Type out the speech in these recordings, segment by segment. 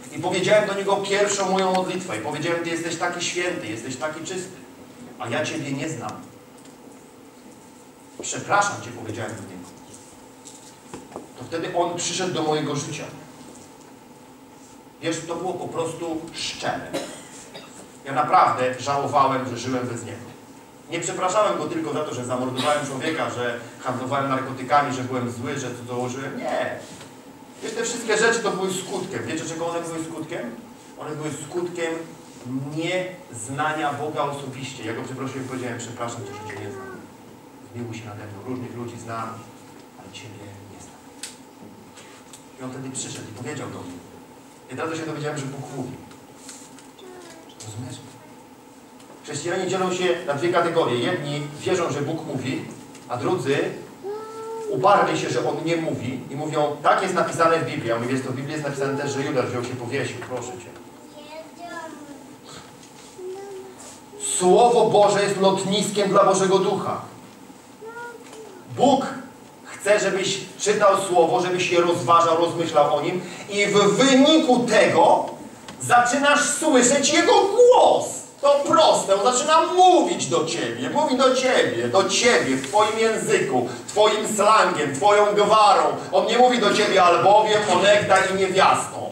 I powiedziałem do niego pierwszą moją modlitwę. I powiedziałem, Ty jesteś taki święty, jesteś taki czysty, a ja Ciebie nie znam. Przepraszam Cię, powiedziałem do niego. To wtedy on przyszedł do mojego życia. Wiesz, to było po prostu szczere. Ja naprawdę żałowałem, że żyłem bez niego. Nie przepraszałem go tylko za to, że zamordowałem człowieka, że handlowałem narkotykami, że byłem zły, że dołożyłem. Nie. Wiesz, te wszystkie rzeczy to były skutkiem. Wiecie, czego one były skutkiem? One były skutkiem nieznania Boga osobiście. Ja go przeprosiłem i powiedziałem, przepraszam Cię, że Cię nie znam. Zmiłuj się nade mną. Różnych ludzi znam, ale Ciebie nie znam. I on wtedy przyszedł i powiedział do mnie. I teraz się dowiedziałem, że Bóg mówi. Rozumiesz? Chrześcijanie dzielą się na dwie kategorie. Jedni wierzą, że Bóg mówi, a drudzy uparli się, że On nie mówi i mówią, tak jest napisane w Biblii. Ja mówię, wiesz, to w Biblii jest napisane też, że Judasz wziął się powiesił. Proszę Cię. Słowo Boże jest lotniskiem dla Bożego Ducha. Bóg chce, żebyś czytał Słowo, żebyś je rozważał, rozmyślał o nim i w wyniku tego zaczynasz słyszeć Jego głos. To proste. On zaczyna mówić do Ciebie. Mówi do Ciebie w Twoim języku, Twoim slangiem, Twoją gwarą. On nie mówi do Ciebie albowiem, onegda i niewiastą.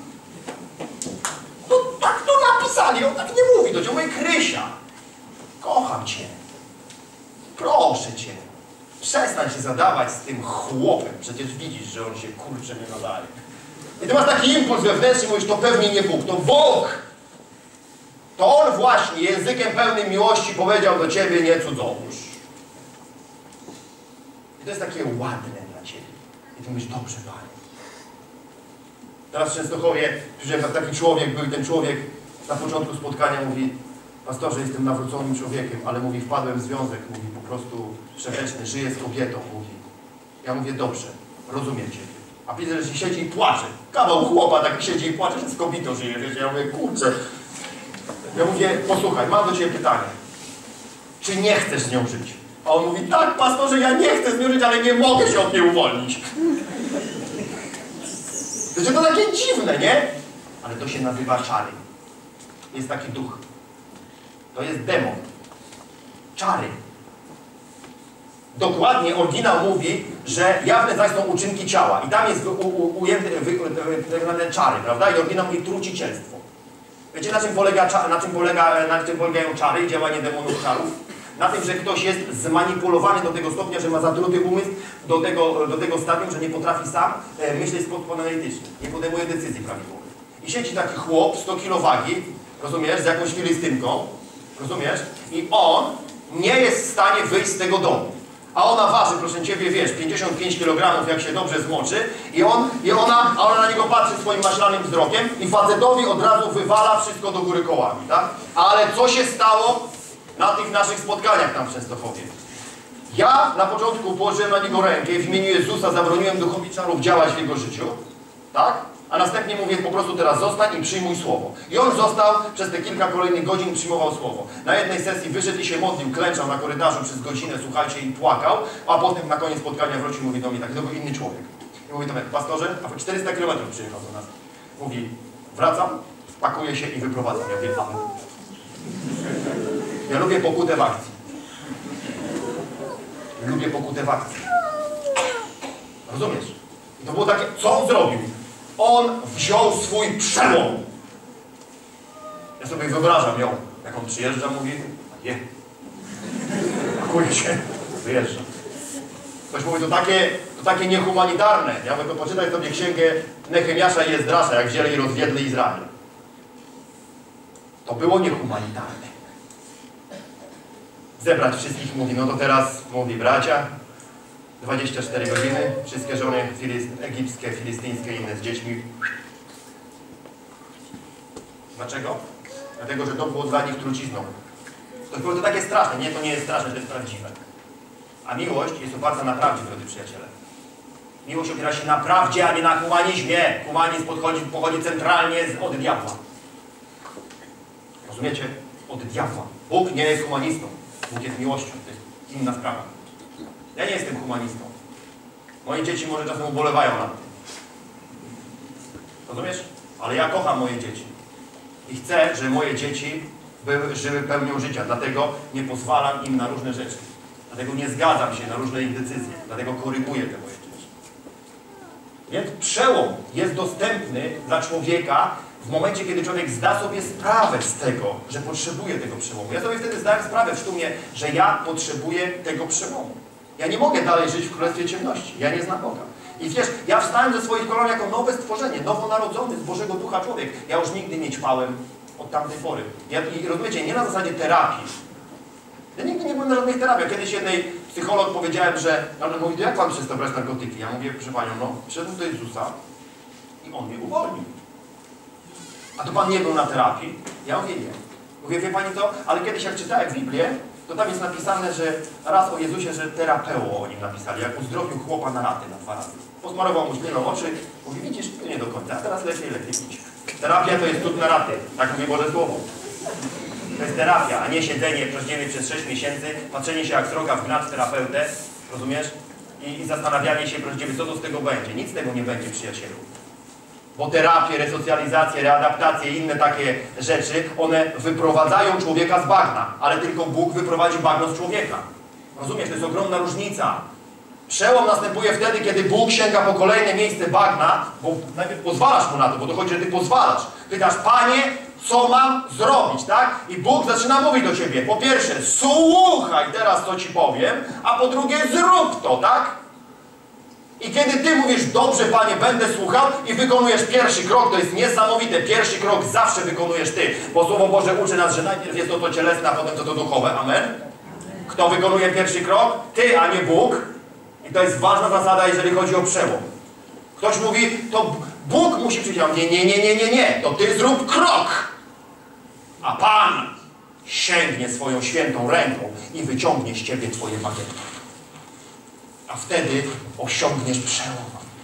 To tak to napisali. On tak nie mówi do Ciebie. Mówi, Krysia, kocham Cię. Proszę Cię. Przestań się zadawać z tym chłopem. Przecież widzisz, że on się kurczę nie nadaje. I Ty masz taki impuls wewnętrzny, mówisz, to pewnie nie Bóg, to Bóg. To On właśnie językiem pełnym miłości powiedział do Ciebie, nie cudzołóż. I to jest takie ładne dla Ciebie. I Ty mówisz, dobrze, Panie. Teraz w Częstochowie, taki człowiek był i ten człowiek na początku spotkania mówi, pastorze, jestem nawróconym człowiekiem, ale mówi, wpadłem w związek, mówi, po prostu przewleczny, żyję z kobietą, mówi. Ja mówię, dobrze, rozumiem Ciebie. A widzę, że siedzi i płacze. Kawał chłopa taki siedzi i płacze, że z kobietą żyje. Wiesz? Ja mówię, kurczę. Ja mówię, posłuchaj, mam do Ciebie pytanie. Czy nie chcesz z nią żyć? A on mówi, tak, pastorze, ja nie chcę z nią żyć, ale nie mogę się od niej uwolnić. Wiecie, to takie dziwne, nie? Ale to się nazywa czary. Jest taki duch. To jest demon. Czary. Dokładnie oryginał mówi, że jawne zaś są uczynki ciała. I tam jest ujęte czary, prawda? I oryginał mówi trucicielstwo. Wiecie, na czym polegają czary i działanie demonów czarów? Na tym, że ktoś jest zmanipulowany do tego stopnia, że ma zatruty umysł, do tego stadium, że nie potrafi sam myśleć w sposób analityczny. Nie podejmuje decyzji prawidłowych. I siedzi taki chłop, 100 kg wagi, rozumiesz, z jakąś filistynką, rozumiesz? I on nie jest w stanie wyjść z tego domu. A ona waży, proszę Ciebie, wiesz, 55 kg, jak się dobrze zmoczy, a ona na niego patrzy swoim maślanym wzrokiem i facetowi od razu wywala wszystko do góry kołami, tak? Ale co się stało na tych naszych spotkaniach tam w Częstochowie? Ja na początku położyłem na niego rękę i w imieniu Jezusa zabroniłem duchowi czarów działać w jego życiu, tak? A następnie mówię, po prostu teraz zostań i przyjmuj słowo. I on został przez te kilka kolejnych godzin i przyjmował słowo. Na jednej sesji wyszedł i się modlił, klęczał na korytarzu przez godzinę, słuchajcie, i płakał, a potem na koniec spotkania wrócił i mówi do mnie tak, to był inny człowiek. I mówi do mnie, pastorze, a po 400 km przyjechał do nas. Mówi, wracam, pakuję się i wyprowadzam. Ja mówię, amen. Ja lubię pokutę w akcji. Lubię pokutę w akcji. Rozumiesz? I to było takie, co on zrobił? On wziął swój przełom. Ja sobie wyobrażam ją, jak on przyjeżdża, mówi, je, pakuje się, wyjeżdża. Ktoś mówi, to takie niehumanitarne. Ja mówię, to poczytaj sobie księgę Nehemiasza i Ezdrasza, jak wzięli i rozwiedli Izrael. To było niehumanitarne. Zebrać wszystkich, mówi, no to teraz, mówi, bracia, 24 godziny, wszystkie żony egipskie, filistyńskie, inne z dziećmi. Dlaczego? Dlatego, że to było dla nich trucizną. To było to takie straszne. Nie, to nie jest straszne, to jest prawdziwe. A miłość jest oparta na prawdzie, drodzy przyjaciele. Miłość opiera się na prawdzie, a nie na humanizmie. Humanizm pochodzi centralnie od diabła. Rozumiecie? Od diabła. Bóg nie jest humanistą. Bóg jest miłością. To jest inna sprawa. Ja nie jestem humanistą. Moje dzieci może czasem ubolewają nad tym. Rozumiesz? Ale ja kocham moje dzieci. I chcę, żeby moje dzieci żyły pełnią życia. Dlatego nie pozwalam im na różne rzeczy. Dlatego nie zgadzam się na różne ich decyzje. Dlatego koryguję te moje dzieci. Więc przełom jest dostępny dla człowieka w momencie, kiedy człowiek zda sobie sprawę z tego, że potrzebuje tego przełomu. Ja sobie wtedy zdałem sprawę w sztumie, że ja potrzebuję tego przełomu. Ja nie mogę dalej żyć w królestwie ciemności. Ja nie znam Boga. I wiesz, ja wstałem ze swoich kolan jako nowe stworzenie, nowonarodzony z Bożego Ducha człowiek. Ja już nigdy nie ćpałem od tamtej pory. I rozumiecie, nie na zasadzie terapii. Ja nigdy nie byłem na żadnych terapiach. Kiedyś jednej psycholog powiedziałem, że ona mówi, to jak pan przestał brać narkotyki? Ja mówię, proszę panią, no, przyszedłem do Jezusa i On mnie uwolnił. A to pan nie był na terapii? Ja mówię, nie. Mówię, wie pani co, ale kiedyś jak czytałem Biblię, to tam jest napisane, że raz o Jezusie, że terapeuo o nim napisali, jak uzdrowił chłopa na raty, na 2 razy. Posmarował mu śliną oczy, mówi, widzisz, to nie do końca, a teraz lepiej pić. Terapia to jest cud na raty, tak mówi Boże Słowo. To jest terapia, a nie siedzenie przez 6 miesięcy, patrzenie się jak sroga w gnat w terapeutę, rozumiesz? I zastanawianie się, co to z tego będzie. Nic z tego nie będzie, przyjacielu. Bo terapie, resocjalizacje, readaptacje i inne takie rzeczy, one wyprowadzają człowieka z bagna, ale tylko Bóg wyprowadzi bagno z człowieka. Rozumiesz? To jest ogromna różnica. Przełom następuje wtedy, kiedy Bóg sięga po kolejne miejsce bagna, bo najpierw pozwalasz mu na to, bo to chodzi, że ty pozwalasz. Pytasz, Panie, co mam zrobić, tak? I Bóg zaczyna mówić do ciebie. Po pierwsze, słuchaj teraz, co ci powiem, a po drugie, zrób to, tak? I kiedy ty mówisz, dobrze, Panie, będę słuchał i wykonujesz pierwszy krok, to jest niesamowite. Pierwszy krok zawsze wykonujesz ty. Bo Słowo Boże uczy nas, że najpierw jest to cielesne, a potem to duchowe. Amen? Kto wykonuje pierwszy krok? Ty, a nie Bóg. I to jest ważna zasada, jeżeli chodzi o przełom. Ktoś mówi, to Bóg musi przyjść. Nie. To ty zrób krok. A Pan sięgnie swoją świętą ręką i wyciągnie z ciebie twoje bagietki. A wtedy osiągniesz przełom.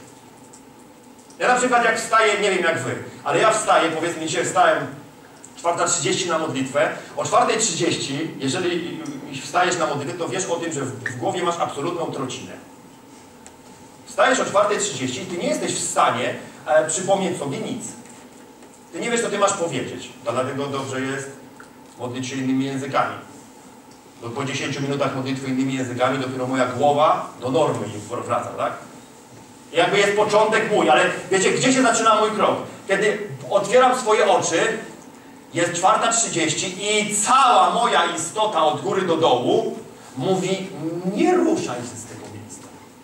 Ja na przykład jak wstaję, nie wiem jak wy, ale ja wstaję, powiedzmy dzisiaj wstałem 4:30 na modlitwę. O 4:30, jeżeli wstajesz na modlitwę, to wiesz o tym, że w głowie masz absolutną trocinę. Wstajesz o 4:30 i ty nie jesteś w stanie przypomnieć sobie nic. Ty nie wiesz, co ty masz powiedzieć. Dlatego dobrze jest modlić się innymi językami. Bo po 10 minutach modlitwy innymi językami dopiero moja głowa do normy wraca, tak? I jakby jest początek mój, ale wiecie, gdzie się zaczyna mój krok? Kiedy otwieram swoje oczy, jest 4:30 i cała moja istota od góry do dołu mówi, nie ruszaj się z tego miejsca.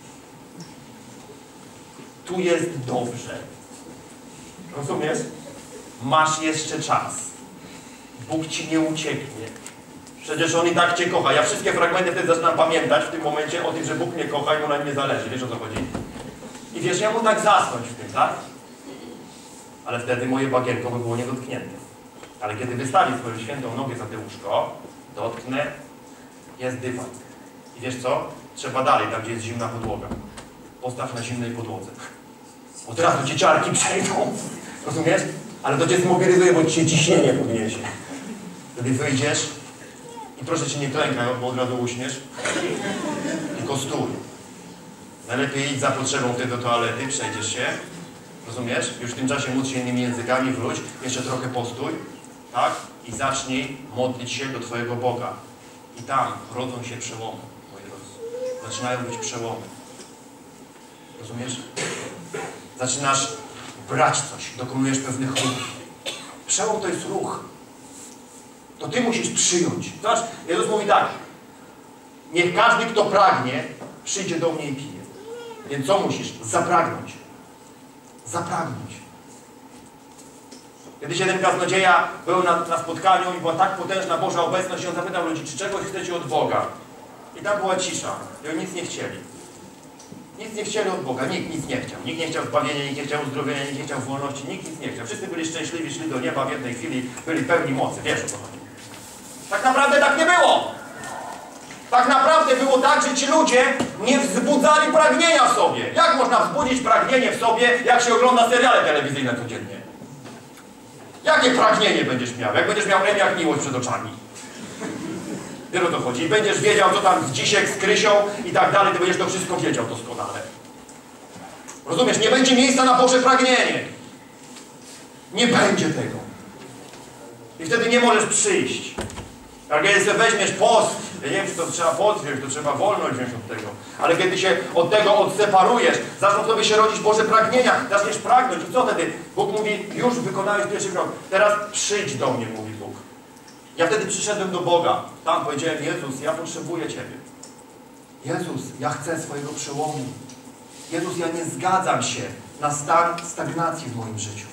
Tu jest dobrze. Rozumiesz? Masz jeszcze czas. Bóg ci nie ucieknie. Przecież On i tak cię kocha. Ja wszystkie fragmenty wtedy zaczynam pamiętać w tym momencie o tym, że Bóg mnie kocha i Mu na mnie zależy. Wiesz, o co chodzi? I wiesz, ja mógł tak zasnąć w tym, tak? Ale wtedy moje bagienko by było niedotknięte. Ale kiedy wystawię swoją świętą nogę za te łóżko, dotknę, jest dywan. I wiesz co? Trzeba dalej, tam gdzie jest zimna podłoga. Postaw na zimnej podłodze. Od razu cię ciarki przejdą. Rozumiesz? Ale to cię zmobilizuje, bo ci się ciśnienie podniesie. Wtedy wyjdziesz i proszę cię nie klękaj, bo od razu uśniesz. Tylko stój. Najlepiej idź za potrzebą wtedy do toalety, przejdziesz się. Rozumiesz? Już w tym czasie módl się innymi językami, wróć. Jeszcze trochę postój. Tak? I zacznij modlić się do twojego Boga. I tam rodzą się przełomy, moi drodzy. Zaczynają być przełomy. Rozumiesz? Zaczynasz brać coś, dokonujesz pewnych ruchów. Przełom to jest ruch. To ty musisz przyjąć. Zobacz, Jezus mówi tak. Niech każdy, kto pragnie, przyjdzie do mnie i pije. Więc co musisz? Zapragnąć. Zapragnąć. Kiedyś jeden kaznodzieja był na spotkaniu i była tak potężna Boża obecność i on zapytał ludzi, czy czegoś chcecie od Boga. I tam była cisza. I oni nic nie chcieli. Nic nie chcieli od Boga. Nikt nic nie chciał. Nikt nie chciał zbawienia, nikt nie chciał uzdrowienia, nikt nie chciał wolności, nikt nic nie chciał. Wszyscy byli szczęśliwi, szli do nieba w jednej chwili, byli pełni mocy. Wiesz o co chodzi. Tak naprawdę tak nie było. Tak naprawdę było tak, że ci ludzie nie wzbudzali pragnienia w sobie. Jak można wzbudzić pragnienie w sobie, jak się ogląda seriale telewizyjne codziennie? Jakie pragnienie będziesz miał? Jak będziesz miał jak miłość przed oczami? Wiesz o to chodzi. I będziesz wiedział, co tam z Dzisiek, z Krysią i tak dalej, ty będziesz to wszystko wiedział doskonale. Rozumiesz? Nie będzie miejsca na Boże pragnienie. Nie będzie tego. I wtedy nie możesz przyjść. Jak kiedy weźmiesz post, ja nie wiem, czy to trzeba post wziąć, to trzeba wolność wziąć od tego. Ale kiedy się od tego odseparujesz, zaczną w tobie się rodzić Boże pragnienia, zaczniesz pragnąć. I co wtedy? Bóg mówi, już wykonałeś pierwszy krok. Teraz przyjdź do mnie, mówi Bóg. Ja wtedy przyszedłem do Boga. Tam powiedziałem, Jezus, ja potrzebuję Ciebie. Jezus, ja chcę swojego przełomu. Jezus, ja nie zgadzam się na stan stagnacji w moim życiu.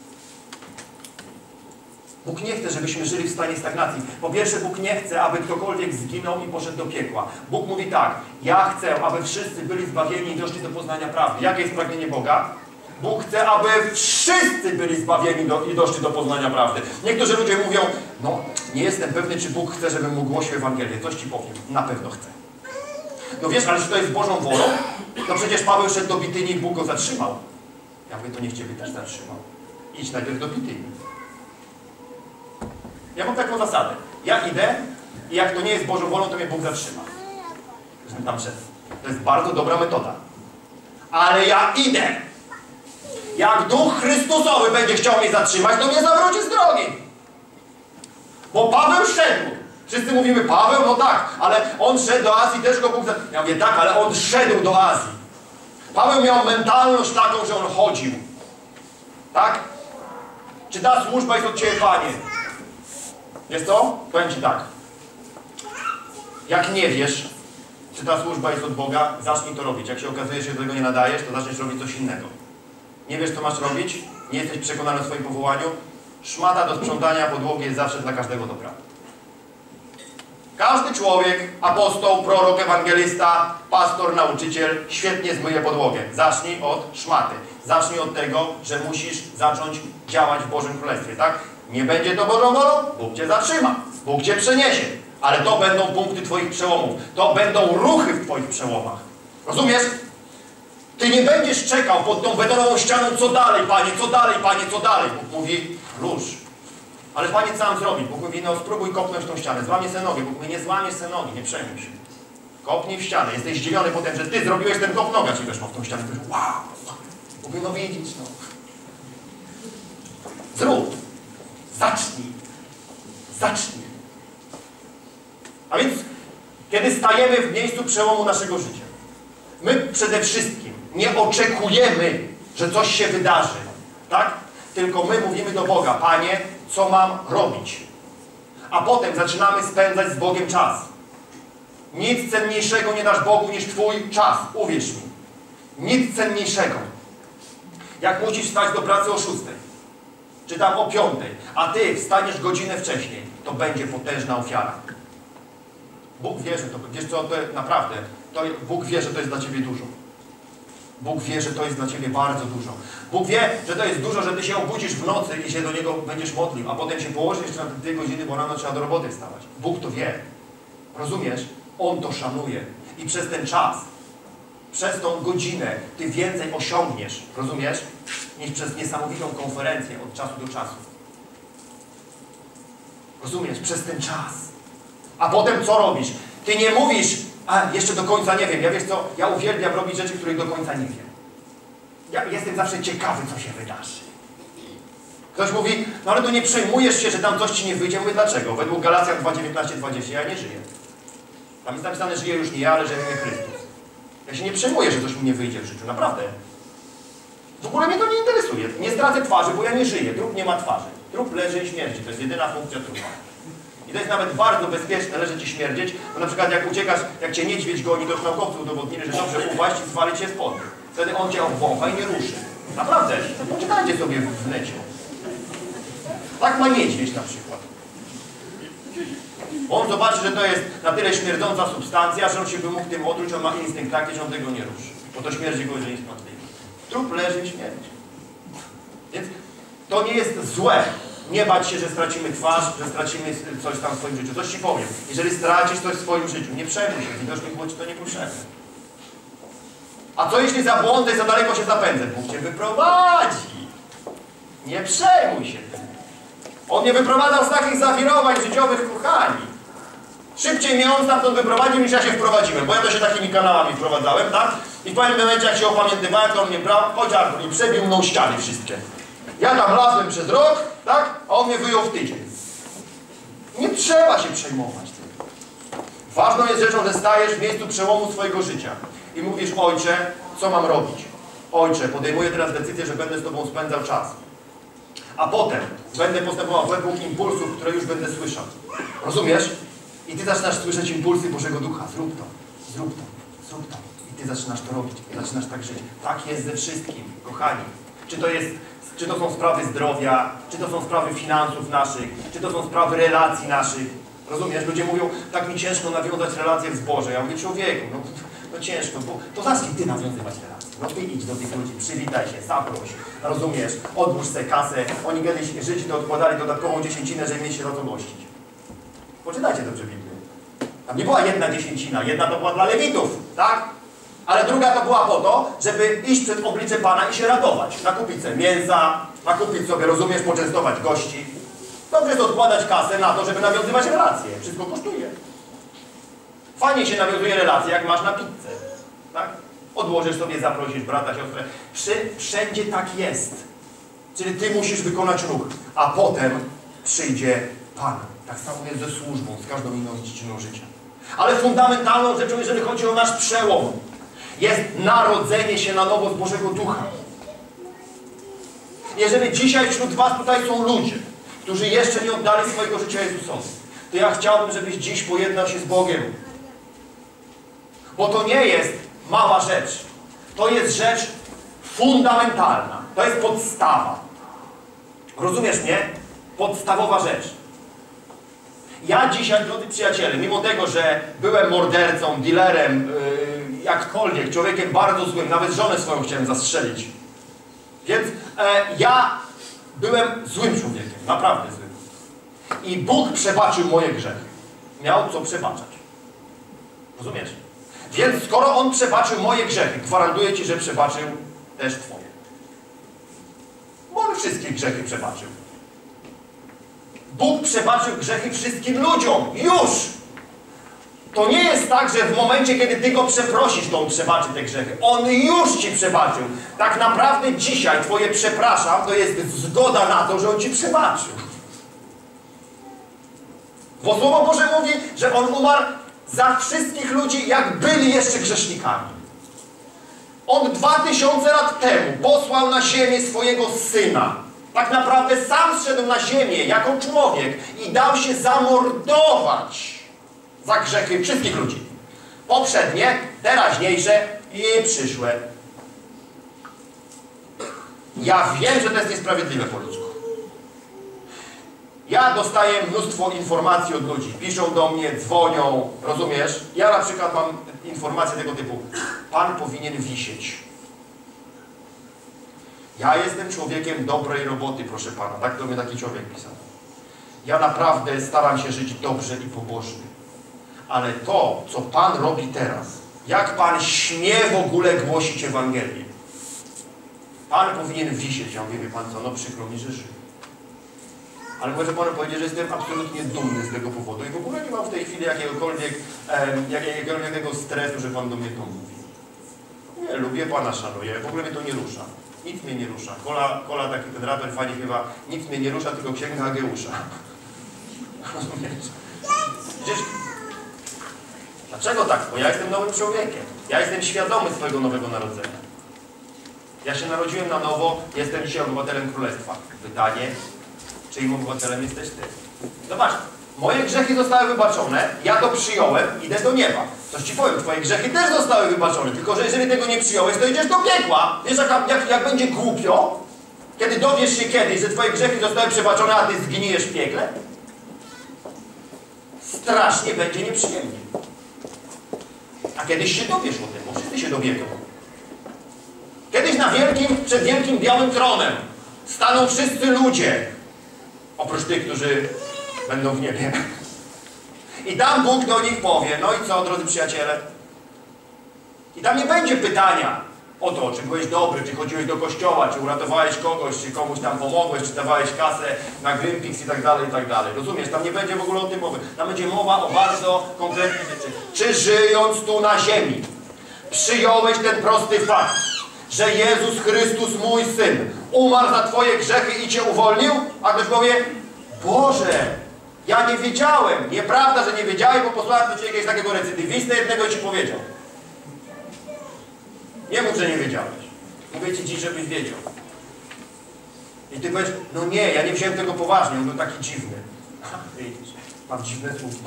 Bóg nie chce, żebyśmy żyli w stanie stagnacji. Po pierwsze, Bóg nie chce, aby ktokolwiek zginął i poszedł do piekła. Bóg mówi tak, ja chcę, aby wszyscy byli zbawieni i doszli do poznania prawdy. Jakie jest pragnienie Boga? Bóg chce, aby wszyscy byli zbawieni i doszli do poznania prawdy. Niektórzy ludzie mówią, no nie jestem pewny, czy Bóg chce, żebym mu głosił Ewangelię. Coś ci powiem, na pewno chce. No wiesz, ale czy to jest Bożą wolą? No przecież Paweł szedł do Bityni i Bóg go zatrzymał. Ja mówię, to niech Ciebie też zatrzymał. Idź najpierw do Bityni. Ja mam taką zasadę. Ja idę i jak to nie jest Bożą wolą, to mnie Bóg zatrzyma. Żebym tam szedł. To jest bardzo dobra metoda. Ale ja idę. Jak Duch Chrystusowy będzie chciał mnie zatrzymać, to mnie zawróci z drogi. Bo Paweł szedł. Wszyscy mówimy, Paweł, no tak, ale on szedł do Azji, też go Bóg zatrzymał. Ja mówię, tak, ale on szedł do Azji. Paweł miał mentalność taką, że on chodził. Tak? Czy ta służba jest od Ciebie, Panie? Wiesz co? Powiem Ci tak. Jak nie wiesz, czy ta służba jest od Boga, zacznij to robić. Jak się okazuje, że do tego nie nadajesz, to zaczniesz robić coś innego. Nie wiesz, co masz robić? Nie jesteś przekonany o swoim powołaniu? Szmata do sprzątania podłogi jest zawsze dla każdego dobra. Każdy człowiek, apostoł, prorok, ewangelista, pastor, nauczyciel świetnie zmyje podłogę. Zacznij od szmaty. Zacznij od tego, że musisz zacząć działać w Bożym Królestwie, tak? Nie będzie to Bożą wolą? Bóg Cię zatrzyma. Bóg Cię przeniesie. Ale to będą punkty Twoich przełomów. To będą ruchy w Twoich przełomach. Rozumiesz? Ty nie będziesz czekał pod tą betonową ścianą, co dalej, Panie, co dalej, Panie, co dalej. Bóg mówi, rusz. Ale Panie, co mam zrobić? Bóg mówi, no spróbuj kopnąć tą ścianę. Złamie se nogi. Bóg mówi, nie złamiesz se nogi, nie przejmuj się. Kopnij w ścianę. Jesteś zdziwiony potem, że Ty zrobiłeś ten kop, noga Ci weszła w tą ścianę. Ty, wow. Bóg mówi, no widzisz, no. Zrób. Zacznij. Zacznij. A więc, kiedy stajemy w miejscu przełomu naszego życia, my przede wszystkim nie oczekujemy, że coś się wydarzy, tak? Tylko my mówimy do Boga, Panie, co mam robić? A potem zaczynamy spędzać z Bogiem czas. Nic cenniejszego nie dasz Bogu niż Twój czas, uwierz mi. Nic cenniejszego. Jak musisz wstać do pracy o 6, czy tam o 5, a Ty wstaniesz godzinę wcześniej, to będzie potężna ofiara. Bóg wie, że to, wiesz co, to naprawdę, Bóg wie, że to jest dla Ciebie dużo. Bóg wie, że to jest dla Ciebie bardzo dużo. Bóg wie, że to jest dużo, że Ty się obudzisz w nocy i się do Niego będziesz modlił, a potem się położysz jeszcze na te 2 godziny, bo rano trzeba do roboty wstawać. Bóg to wie. Rozumiesz? On to szanuje. I przez ten czas, przez tą godzinę Ty więcej osiągniesz, rozumiesz? Niż przez niesamowitą konferencję od czasu do czasu. Rozumiesz? Przez ten czas. A potem co robisz? Ty nie mówisz, a jeszcze do końca nie wiem. Ja wiesz co, ja uwielbiam robić rzeczy, których do końca nie wiem. Ja jestem zawsze ciekawy, co się wydarzy. Ktoś mówi, no ale to nie przejmujesz się, że tam coś Ci nie wyjdzie. Mówię, dlaczego? Według Galacjan 2:19-20 ja nie żyję. Tam jest napisane, żyję już nie ja, ale żyje mnie Chrystus. Ja się nie przejmuję, że coś mi nie wyjdzie w życiu. Naprawdę. W ogóle mnie to nie interesuje. Nie zdradzę twarzy, bo ja nie żyję. Trup nie ma twarzy. Trup leży i śmierdzi. To jest jedyna funkcja trupa. I to jest nawet bardzo bezpieczne, leży Ci śmierdzieć, bo na przykład jak uciekasz, jak Cię niedźwiedź goni, to już naukowcy udowodnili, że dobrze upaść i zwalić się spod. Wtedy on Cię obwącha i nie ruszy. Naprawdę. Poczytajcie sobie w necie. Tak ma niedźwiedź na przykład. On zobaczy, że to jest na tyle śmierdząca substancja, że on się by mógł tym otruć, on ma instynkt taki, że on tego nie ruszy. Bo to śmierdzi go, jeżeli jest martwy. Trup leży i śmierdzi. Więc to nie jest złe. Nie bać się, że stracimy twarz, że stracimy coś tam w swoim życiu. Coś Ci powiem. Jeżeli stracisz coś w swoim życiu, nie przejmuj się. Widocznie było Ci to niepotrzebne. A co jeśli zabłądzę i za daleko się zapędzę? Bóg Cię wyprowadzi. Nie przejmuj się tym. On mnie wyprowadzał z takich zawirowań życiowych, kochani. Szybciej mnie on stamtąd wyprowadził, niż ja się wprowadziłem. Bo ja to się takimi kanałami wprowadzałem, tak? I w pewnym momencie, jak się opamiętywałem, to on mnie brał, chodź Artur, i przebił mną ściany wszystkie. Ja tam lazłem przez rok, tak? A on mnie wyjął w tydzień. Nie trzeba się przejmować tym. Ważną jest rzeczą, że stajesz w miejscu przełomu swojego życia i mówisz: Ojcze, co mam robić? Ojcze, podejmuję teraz decyzję, że będę z Tobą spędzał czas. A potem będę postępował według impulsów, które już będę słyszał. Rozumiesz? I Ty zaczynasz słyszeć impulsy Bożego Ducha. Zrób to, zrób to, zrób to. I Ty zaczynasz to robić. I zaczynasz tak żyć. Tak jest ze wszystkim, kochani. Czy to są sprawy zdrowia, czy to są sprawy finansów naszych, czy to są sprawy relacji naszych. Rozumiesz? Ludzie mówią: tak mi ciężko nawiązać relacje w zborze. Ja mówię: człowieku, no ciężko, bo to zacznij Ty nawiązywać relacje. No Ty idź do tych ludzi, przywitaj się, zaproś. Rozumiesz? Odłóż sobie kasę. Oni kiedyś życi to odkładali dodatkową dziesięcinę, żeby mieć się za co gościć. Poczytajcie dobrze Biblię. Tam nie była jedna dziesięcina. Jedna to była dla Lewitów, tak? Ale druga to była po to, żeby iść przed oblicze Pana i się radować. Nakupić sobie mięsa, nakupić sobie, rozumiesz, poczęstować gości. Dobrze jest odkładać kasę na to, żeby nawiązywać relacje. Wszystko kosztuje. Fajnie się nawiązuje relacje, jak masz na pizzę. Tak? Odłożysz sobie, zaprosisz brata, siostrę. Wszędzie tak jest. Czyli Ty musisz wykonać ruch, a potem przyjdzie Pan. Tak samo jest ze służbą, z każdą inną dziedziną życia. Ale fundamentalną rzeczą, jeżeli chodzi o nasz przełom, jest narodzenie się na nowo z Bożego Ducha. Jeżeli dzisiaj wśród Was tutaj są ludzie, którzy jeszcze nie oddali swojego życia Jezusowi, to ja chciałbym, żebyś dziś pojednał się z Bogiem. Bo to nie jest mała rzecz. To jest rzecz fundamentalna. To jest podstawa. Rozumiesz mnie? Podstawowa rzecz. Ja dzisiaj, drodzy przyjaciele, mimo tego, że byłem mordercą, dealerem, jakkolwiek, człowiekiem bardzo złym, nawet żonę swoją chciałem zastrzelić. Więc ja byłem złym człowiekiem, naprawdę złym. I Bóg przebaczył moje grzechy. Miał co przebaczać. Rozumiesz? Więc skoro On przebaczył moje grzechy, gwarantuję Ci, że przebaczył też Twoje. Bo On wszystkie grzechy przebaczył. Bóg przebaczył grzechy wszystkim ludziom. Już! To nie jest tak, że w momencie, kiedy Ty Go przeprosisz, to On przebaczy te grzechy. On już Ci przebaczył. Tak naprawdę dzisiaj Twoje przepraszam to jest zgoda na to, że On Ci przebaczył. Bo Słowo Boże mówi, że On umarł za wszystkich ludzi, jak byli jeszcze grzesznikami. On 2000 lat temu posłał na ziemię swojego Syna. Tak naprawdę sam zszedł na ziemię jako człowiek i dał się zamordować za grzechy wszystkich ludzi. Poprzednie, teraźniejsze i przyszłe. Ja wiem, że to jest niesprawiedliwe po ludzku. Ja dostaję mnóstwo informacji od ludzi. Piszą do mnie, dzwonią, rozumiesz? Ja na przykład mam informacje tego typu: Pan powinien wisieć. Ja jestem człowiekiem dobrej roboty, proszę Pana. Tak do mnie taki człowiek pisał. Ja naprawdę staram się żyć dobrze i pobożnie. Ale to, co Pan robi teraz, jak Pan śmie w ogóle głosić Ewangelię, Pan powinien wisieć. Ja mówię: wie Pan co, no przykro mi, że żyję. Ale może Panu powiedzieć, że jestem absolutnie dumny z tego powodu i w ogóle nie mam w tej chwili jakiegokolwiek stresu, że Pan do mnie to mówi. Nie, lubię Pana, szanuję, w ogóle mnie to nie rusza. Nic mnie nie rusza. Kola taki ten raper fajnie chyba, nic mnie nie rusza, tylko księga Ageusza. Rozumiesz? Przecież, dlaczego tak? Bo ja jestem nowym człowiekiem. Ja jestem świadomy swojego nowego narodzenia. Ja się narodziłem na nowo, jestem dzisiaj obywatelem Królestwa. Pytanie, czyim obywatelem jesteś Ty? Zobacz, moje grzechy zostały wybaczone, ja to przyjąłem, idę do nieba. Coś Ci powiem, Twoje grzechy też zostały wybaczone, tylko że jeżeli tego nie przyjąłeś, to idziesz do piekła. Wiesz, jak będzie głupio, kiedy dowiesz się kiedyś, że Twoje grzechy zostały przebaczone, a Ty zgnijesz w piekle? Strasznie będzie nieprzyjemnie. A kiedyś się dowiesz o tym, bo wszyscy się dowiedzą. Kiedyś przed wielkim białym tronem staną wszyscy ludzie, oprócz tych, którzy będą w niebie. I tam Bóg do nich powie: no i co, drodzy przyjaciele? I tam nie będzie pytania o to, czy byłeś dobry, czy chodziłeś do kościoła, czy uratowałeś kogoś, czy komuś tam pomogłeś, czy dawałeś kasę na Greenpeace i tak dalej, i tak dalej. Rozumiesz? Tam nie będzie w ogóle o tym mowy. Tam będzie mowa o bardzo konkretnych rzeczy. Czy żyjąc tu na ziemi przyjąłeś ten prosty fakt, że Jezus Chrystus, mój Syn, umarł za twoje grzechy i cię uwolnił? A ktoś powie, Boże, ja nie wiedziałem. Nieprawda, że nie wiedziałeś, bo posłałem do ciebie jakiegoś takiego recydywistę jednego i ci powiedział. Nie mów, że nie wiedziałeś. Mówię ci dziś, żebyś wiedział. I ty powiesz, no nie, ja nie wziąłem tego poważnie, on był taki dziwny. Widzisz, mam dziwne słówki.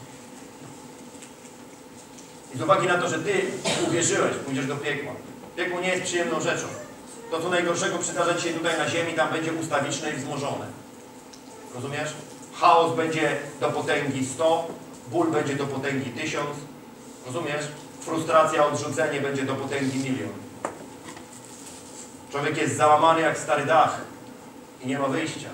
I z uwagi na to, że ty uwierzyłeś, pójdziesz do piekła. Piekło nie jest przyjemną rzeczą. To, co najgorszego przydarza ci się tutaj na ziemi, tam będzie ustawiczne i wzmożone. Rozumiesz? Chaos będzie do potęgi 100, ból będzie do potęgi 1000. Rozumiesz? Frustracja, odrzucenie będzie do potęgi 1 000 000. Człowiek jest załamany jak stary dach i nie ma wyjścia.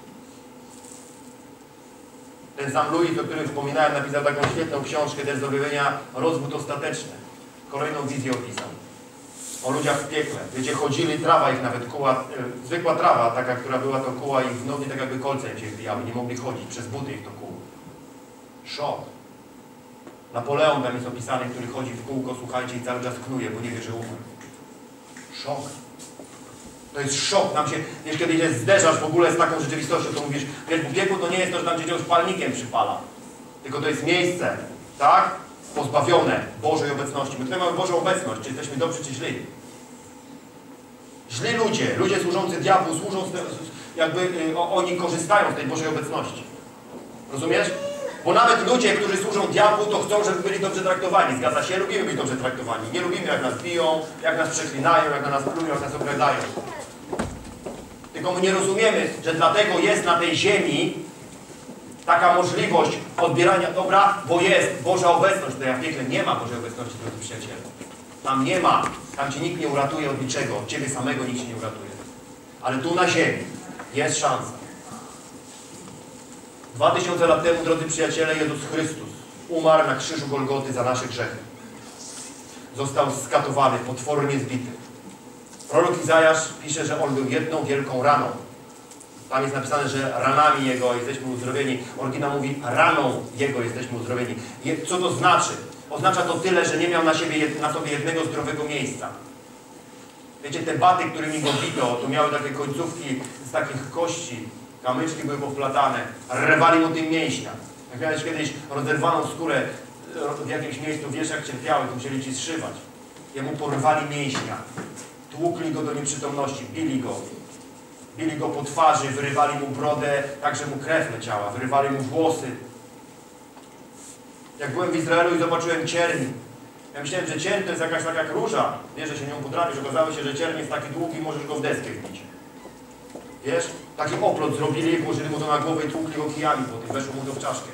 Ten sam Louis, o którym wspominałem, napisał taką świetną książkę też z objawienia Rozwód Ostateczny. Kolejną wizję opisał. O ludziach w piekle. Wiecie, chodzili, trawa ich nawet kuła, zwykła trawa, taka, która była, to kuła ich w nogi, tak jakby kolce im się wbijały. Nie mogli chodzić, przez buty ich to kuło. Szok. Napoleon tam jest opisany, który chodzi w kółko, słuchajcie, i cały czas knuje, bo nie wie, że umarł. Szok. To jest szok. Nam się, wiesz, kiedy się zderzasz w ogóle z taką rzeczywistością, to mówisz, wiesz, bo piekło to nie jest to, że tam się z palnikiem przypala. Tylko to jest miejsce, tak? Pozbawione Bożej obecności. My tutaj mamy Bożą obecność, czy jesteśmy dobrzy, czy źli. Źli ludzie, ludzie służący diabłu, służą, jakby oni korzystają z tej Bożej obecności. Rozumiesz? Bo nawet ludzie, którzy służą diabłu, to chcą, żeby byli dobrze traktowani. Zgadza się? Lubimy być dobrze traktowani. Nie lubimy, jak nas biją, jak nas przeklinają, jak na nas plują, jak nas okradają. Tylko my nie rozumiemy, że dlatego jest na tej ziemi taka możliwość odbierania dobra, bo jest Boża obecność. Tutaj w piekle nie ma Bożej obecności, drodzy przyjaciele. Tam nie ma. Tam cię nikt nie uratuje od niczego. Od ciebie samego nikt się nie uratuje. Ale tu na ziemi jest szansa. 2000 lat temu, drodzy przyjaciele, Jezus Chrystus umarł na krzyżu Golgoty za nasze grzechy. Został skatowany, potwornie zbity. Prorok Izajasz pisze, że on był jedną wielką raną. Tam jest napisane, że ranami Jego jesteśmy uzdrowieni. Oryginał mówi, raną Jego jesteśmy uzdrowieni. Co to znaczy? Oznacza to tyle, że nie miał na sobie jednego zdrowego miejsca. Wiecie, te baty, którymi go bito, to miały takie końcówki z takich kości. Kamyczki były powplatane. Rwali mu tym mięśnia. Jak miałeś kiedyś rozerwaną skórę w jakimś miejscu, wiesz jak cierpiały, to musieli ci zszywać. Jemu porwali mięśnia. Tłukli go do nieprzytomności, bili go. Bili go po twarzy, wyrywali mu brodę, tak że mu krew leciała, wyrywali mu włosy. Jak byłem w Izraelu i zobaczyłem cierń, ja myślałem, że cierń to jest jakaś taka jak róża. Wiesz, że się nią potrafisz. Okazało się, że cierń jest taki długi i możesz go w deskę wbić. Wiesz? Taki oplot zrobili, położyli mu to na głowę i tłukli go kijami po tym. Weszło mu to w czaszkę.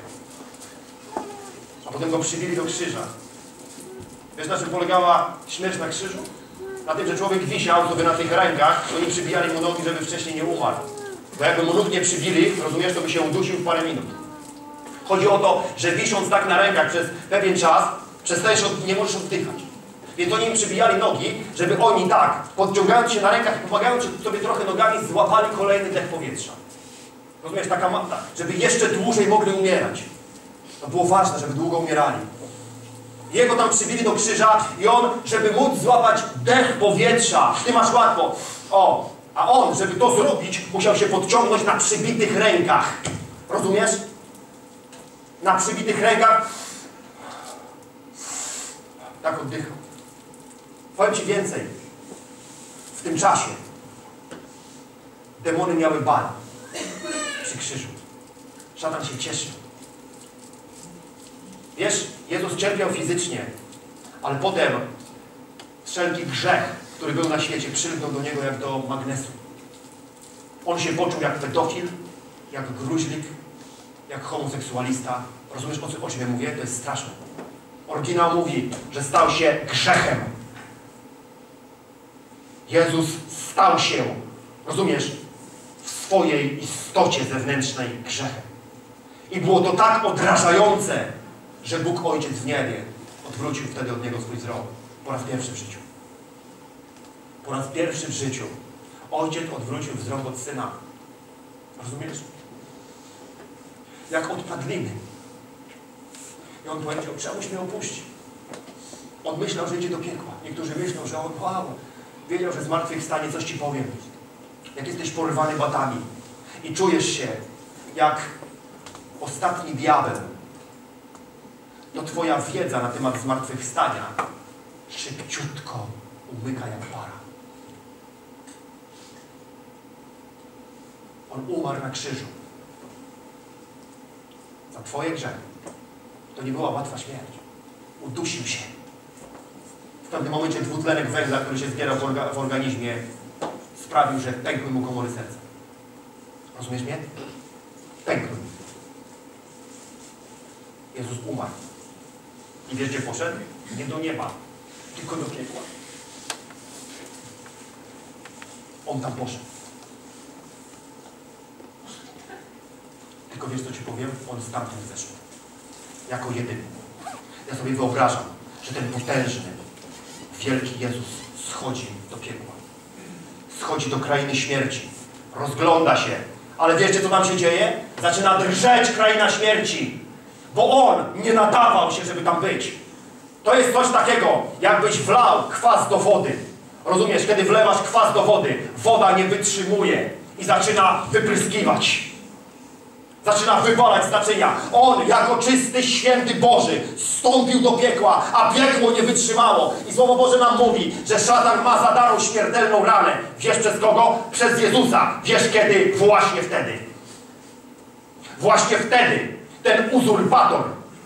A potem go przybili do krzyża. Wiesz, na czym polegała śmierć na krzyżu? Na tym, że człowiek wisiał sobie na tych rękach, to oni przybijali mu nogi, żeby wcześniej nie umarł. Bo jakby mu nóg nie przybili, rozumiesz, to by się udusił w parę minut. Chodzi o to, że wisząc tak na rękach przez pewien czas, nie możesz oddychać. Więc oni im przybijali nogi, żeby oni tak, podciągając się na rękach i pomagając sobie trochę nogami, złapali kolejny dech powietrza. Rozumiesz, taka mata, żeby jeszcze dłużej mogli umierać. To było ważne, żeby długo umierali. Jego tam przybili do krzyża i on, żeby móc złapać dech powietrza, ty masz łatwo, a on, żeby to zrobić, musiał się podciągnąć na przybitych rękach. Rozumiesz? Na przybitych rękach tak oddychał. Powiem ci więcej. W tym czasie demony miały bal przy krzyżu. Szatan się cieszył. Wiesz, Jezus cierpiał fizycznie, ale potem wszelki grzech, który był na świecie, przylgnął do Niego jak do magnesu. On się poczuł jak pedofil, jak gruźlik, jak homoseksualista. Rozumiesz, o czym ja mówię? To jest straszne. Oryginał mówi, że stał się grzechem. Jezus stał się, rozumiesz, w swojej istocie zewnętrznej grzechem. I było to tak odrażające, że Bóg Ojciec w niebie odwrócił wtedy od Niego swój wzrok. Po raz pierwszy w życiu. Po raz pierwszy w życiu Ojciec odwrócił wzrok od Syna. Rozumiesz? Jak od padliny. I On powiedział, czemuś mnie opuści. On myślał, że idzie do piekła. Niektórzy myślą, że on wiedział, że zmartwychwstanie, coś ci powiem. jak jesteś porywany batami i czujesz się jak ostatni diabeł, to twoja wiedza na temat zmartwychwstania szybciutko umyka jak para. On umarł na krzyżu za twoje grzechy. To nie była łatwa śmierć. Udusił się. W pewnym momencie dwutlenek węgla, który się zbierał w organizmie, sprawił, że pękły mu komory serca. Rozumiesz mnie? Pękły. Jezus umarł. I wiesz, gdzie poszedł? Nie do nieba, tylko do piekła. On tam poszedł. Tylko wiesz, co ci powiem? On stamtąd zeszł. Jako jedyny. Ja sobie wyobrażam, że ten potężny, wielki Jezus schodzi do piekła. Schodzi do krainy śmierci. Rozgląda się. Ale wiecie, co tam się dzieje? Zaczyna drżeć kraina śmierci. Bo On nie nadawał się, żeby tam być. To jest coś takiego, jakbyś wlał kwas do wody. Rozumiesz? Kiedy wlewasz kwas do wody, woda nie wytrzymuje i zaczyna wypryskiwać. Zaczyna wywalać z naczynia. On, jako czysty, święty Boży, zstąpił do piekła, a piekło nie wytrzymało. I Słowo Boże nam mówi, że szatan ma zadaną śmiertelną ranę. Wiesz przez kogo? Przez Jezusa. Wiesz kiedy? Właśnie wtedy. Właśnie wtedy ten uzurpator,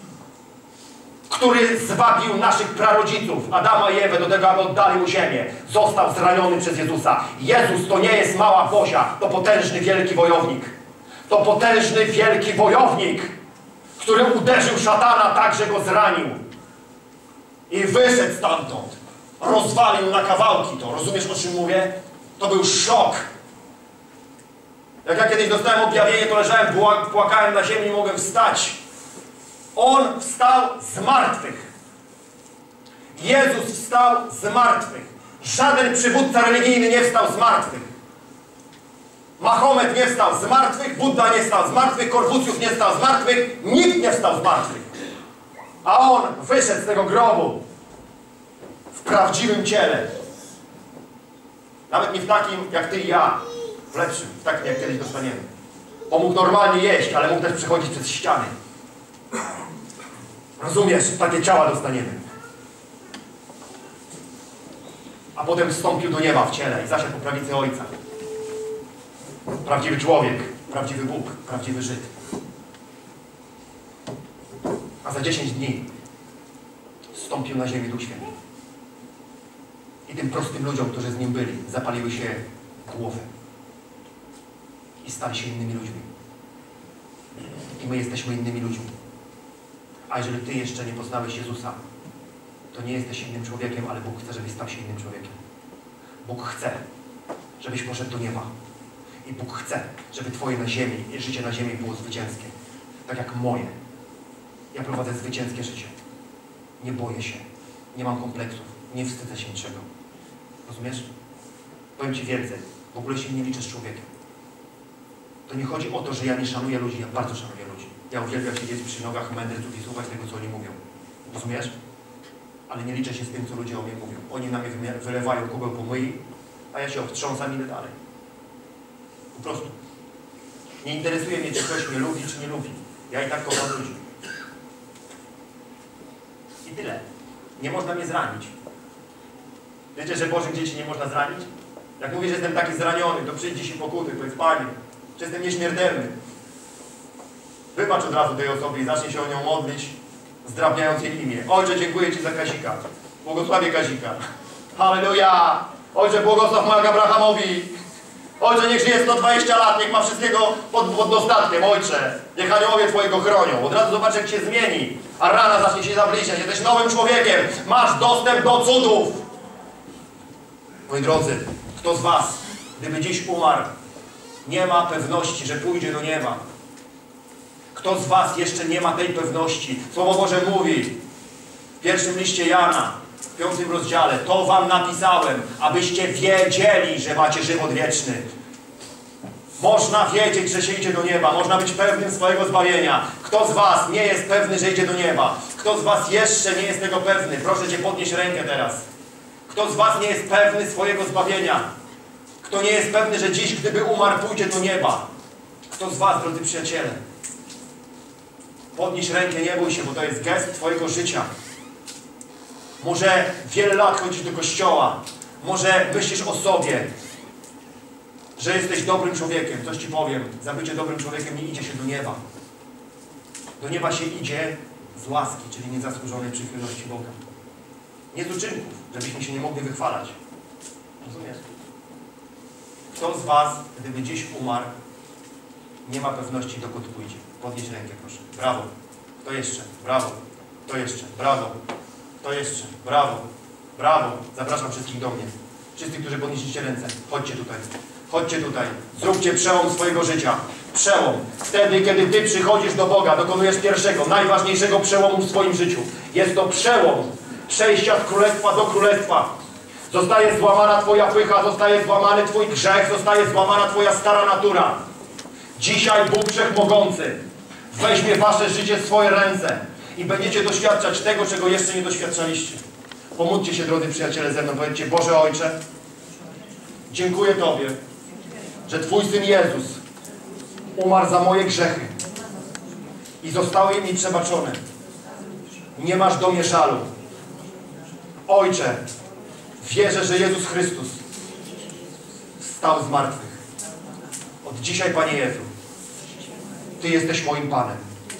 który zwabił naszych prarodziców, Adama i Ewę, do tego, aby oddali mu ziemię, został zraniony przez Jezusa. Jezus to nie jest mała Bozia, to potężny, wielki wojownik. To potężny, wielki wojownik, który uderzył szatana tak, że go zranił. I wyszedł stamtąd. Rozwalił na kawałki to. Rozumiesz, o czym mówię? To był szok. Jak ja kiedyś dostałem objawienie, to leżałem, płakałem na ziemi, nie mogłem wstać. On wstał z martwych. Jezus wstał z martwych. Żaden przywódca religijny nie wstał z martwych. Mahomet nie wstał z martwych, Budda nie wstał z martwych, Konfucjusz nie wstał z martwych, nikt nie wstał z martwych. A on wyszedł z tego grobu w prawdziwym ciele. Nawet nie w takim jak ty i ja, w lepszym, w takim jak kiedyś dostaniemy. On mógł normalnie jeść, ale mógł też przechodzić przez ściany. Rozumiesz? Takie ciała dostaniemy. A potem wstąpił do nieba w ciele i zasiadł po prawicy Ojca. Prawdziwy człowiek, prawdziwy Bóg, prawdziwy Żyd. A za 10 dni zstąpił na ziemię Duch Święty. I tym prostym ludziom, którzy z Nim byli, zapaliły się głowy. I stali się innymi ludźmi. I my jesteśmy innymi ludźmi. A jeżeli Ty jeszcze nie poznałeś Jezusa, to nie jesteś innym człowiekiem, ale Bóg chce, żebyś stał się innym człowiekiem. Bóg chce, żebyś poszedł do nieba. I Bóg chce, żeby Twoje na ziemi, życie na ziemi było zwycięskie. Tak jak moje. Ja prowadzę zwycięskie życie. Nie boję się. Nie mam kompleksów. Nie wstydzę się niczego. Rozumiesz? Powiem Ci więcej. W ogóle się nie liczę z człowiekiem. To nie chodzi o to, że ja nie szanuję ludzi. Ja bardzo szanuję ludzi. Ja uwielbiam siedzieć przy nogach mędrców i słuchać tego, co oni mówią. Rozumiesz? Ale nie liczę się z tym, co ludzie o mnie mówią. Oni na mnie wylewają kubeł po myi, a ja się obtrząsam i idę dalej. Po prostu. Nie interesuje mnie, czy ktoś mnie lubi, czy nie lubi. Ja i tak kocham ludzi. I tyle. Nie można mnie zranić. Wiecie, że Bożych dzieci nie można zranić? Jak mówię, że jestem taki zraniony, to przyjdź dziś i pokuty, powiedz, Panie, że jestem nieśmiertelny. Wybacz od razu tej osobie i zacznij się o nią modlić, zdrabniając jej imię. Ojcze, dziękuję Ci za Kazika. Błogosławię Kazika. Halleluja! Ojcze, błogosław Marka Abrahamowi. Ojcze, niech żyje 120 lat, niech ma wszystkiego pod dostatkiem, Ojcze. Niech aniołowie Twojego chronią. Od razu zobacz, jak się zmieni. A rana zacznie się zabliżać. Jesteś nowym człowiekiem. Masz dostęp do cudów. Moi drodzy, kto z Was, gdyby dziś umarł, nie ma pewności, że pójdzie do nieba? Kto z Was jeszcze nie ma tej pewności? Słowo Boże mówi w pierwszym liście Jana, w 5. rozdziale, to Wam napisałem, abyście wiedzieli, że macie żywot wieczny. Można wiedzieć, że się idzie do nieba. Można być pewnym swojego zbawienia. Kto z Was nie jest pewny, że idzie do nieba? Kto z Was jeszcze nie jest tego pewny? Proszę Cię, podnieś rękę teraz. Kto z Was nie jest pewny swojego zbawienia? Kto nie jest pewny, że dziś, gdyby umarł, pójdzie do nieba? Kto z was, drodzy przyjaciele? Podnieś rękę, nie bój się, bo to jest gest twojego życia. Może wiele lat chodzisz do kościoła. Może myślisz o sobie, że jesteś dobrym człowiekiem. Coś ci powiem. Za bycie dobrym człowiekiem nie idzie się do nieba. Do nieba się idzie z łaski, czyli niezasłużonej przychylności Boga. Nie z uczynków, żebyśmy się nie mogli wychwalać. Rozumiesz? Kto z was, gdyby dziś umarł, nie ma pewności, dokąd pójdzie? Podnieś rękę, proszę. Brawo. Kto jeszcze? Brawo. Kto jeszcze? Brawo. Kto jeszcze? Brawo. Brawo. Zapraszam wszystkich do mnie. Wszyscy, którzy podnieśliście ręce, chodźcie tutaj. Chodźcie tutaj. Zróbcie przełom swojego życia. Przełom. Wtedy, kiedy ty przychodzisz do Boga, dokonujesz pierwszego, najważniejszego przełomu w swoim życiu. Jest to przełom przejścia z królestwa do królestwa. Zostaje złamana twoja pycha, zostaje złamany twój grzech, zostaje złamana twoja stara natura. Dzisiaj Bóg Wszechmogący weźmie wasze życie w swoje ręce i będziecie doświadczać tego, czego jeszcze nie doświadczaliście. Pomódlcie się, drodzy przyjaciele, ze mną. Powiedzcie: Boże Ojcze, dziękuję Tobie, że Twój Syn Jezus umarł za moje grzechy i zostały mi przebaczone. Nie masz do mnie żalu. Ojcze, wierzę, że Jezus Chrystus wstał z martwych. Od dzisiaj, Panie Jezu, Ty jesteś moim Panem.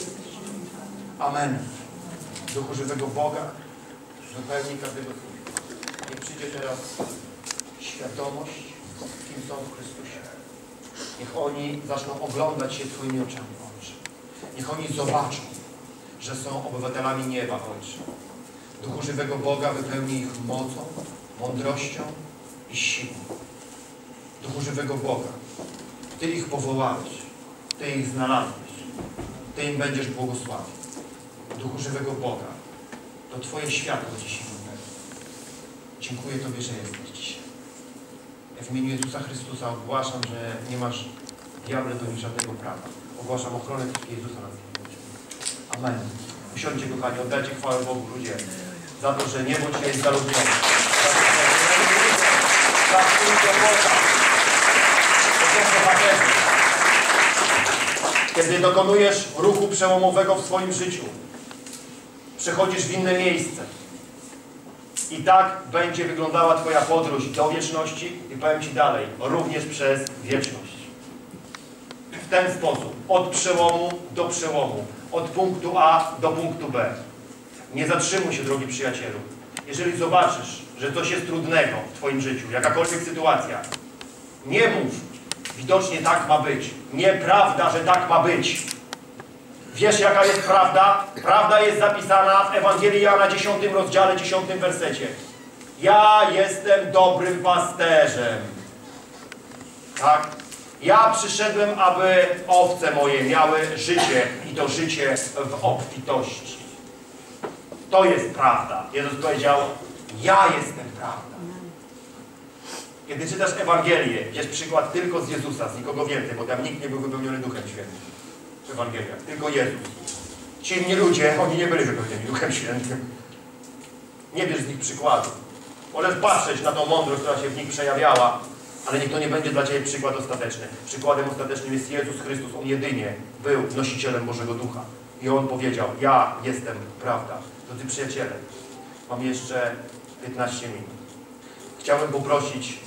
Amen. Duchu żywego Boga, wypełni każdego słucha. Niech przyjdzie teraz świadomość, kim są w Chrystusie. Niech oni zaczną oglądać się Twoimi oczami, Ojcze. Niech oni zobaczą, że są obywatelami nieba, Ojcze. Duchu żywego Boga, wypełni ich mocą, mądrością i siłą. Duchu żywego Boga, Ty ich powołałeś, Ty ich znalazłeś, Ty im będziesz błogosławił. Duchu żywego Boga, to Twoje światło dzisiaj wypełni. Dziękuję Tobie, że jesteś dzisiaj. Ja w imieniu Jezusa Chrystusa ogłaszam, że nie masz, diable, do nich żadnego prawa. Ogłaszam ochronę Jezusa na tym. Amen. Usiądźcie, kochani, oddajcie chwałę Bogu, ludzie, za to, że niebo dzisiaj jest zaludnione. Za to, kiedy dokonujesz ruchu przełomowego w swoim życiu, przechodzisz w inne miejsce. I tak będzie wyglądała Twoja podróż do wieczności i powiem Ci dalej, również przez wieczność. W ten sposób, od przełomu do przełomu, od punktu A do punktu B. Nie zatrzymuj się, drogi przyjacielu. Jeżeli zobaczysz, że coś jest trudnego w Twoim życiu, jakakolwiek sytuacja, nie mów, widocznie tak ma być. Nieprawda, że tak ma być. Wiesz, jaka jest prawda? Prawda jest zapisana w Ewangelii Jana 10 rozdziale, 10 wersecie. Ja jestem dobrym pasterzem. Tak? Ja przyszedłem, aby owce moje miały życie i to życie w obfitości. To jest prawda. Jezus powiedział: ja jestem prawda. Kiedy czytasz Ewangelię, jest przykład tylko z Jezusa, z nikogo więcej, bo tam nikt nie był wypełniony Duchem Świętym. W Ewangeliach. Tylko Jezus. Ci inni ludzie, oni nie byli wypełnieni Duchem Świętym. Nie bierz z nich przykładu. Możesz patrzeć na tą mądrość, która się w nich przejawiała, ale niech to nie będzie dla Ciebie przykład ostateczny. Przykładem ostatecznym jest Jezus Chrystus. On jedynie był nosicielem Bożego Ducha. I On powiedział: ja jestem prawda. Drodzy przyjaciele, mam jeszcze 15 minut. Chciałbym poprosić